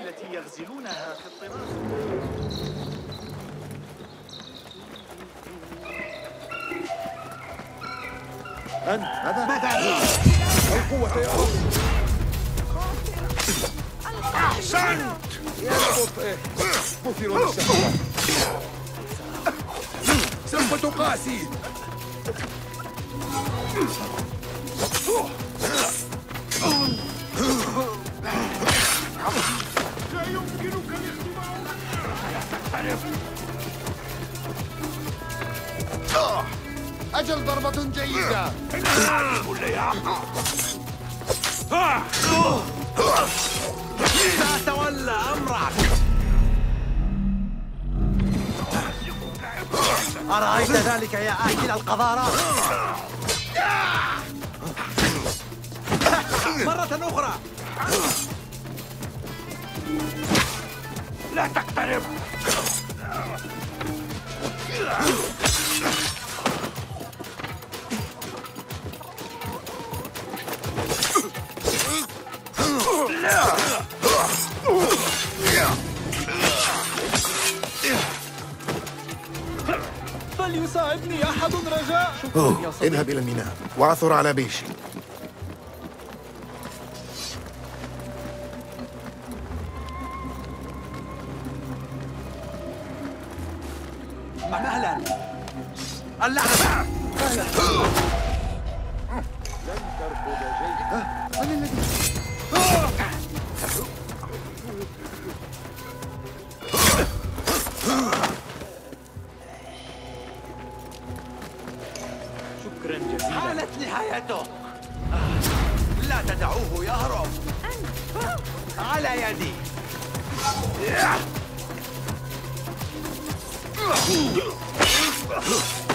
التي يغزلونها في الطراز. أنت ماذا؟ القوة يا رب. أحسنت يا بطء مثير للشهوة. سوف تقاسي. لا يمكنك الاختبار. أجل ضربة جيدة. سأتولى أمرك. أرأيت ذلك يا آكل القذارات؟ مرة أخرى. لا تقترب. فليساعدني أحد رجاء. اذهب إلى الميناء وعثر على بيشي. مهلا. اللعنة. لن ترفض جيدا. من الذي؟ شكرا جزيلا. حانت نهايته. لا تدعوه يهرب. على يدي.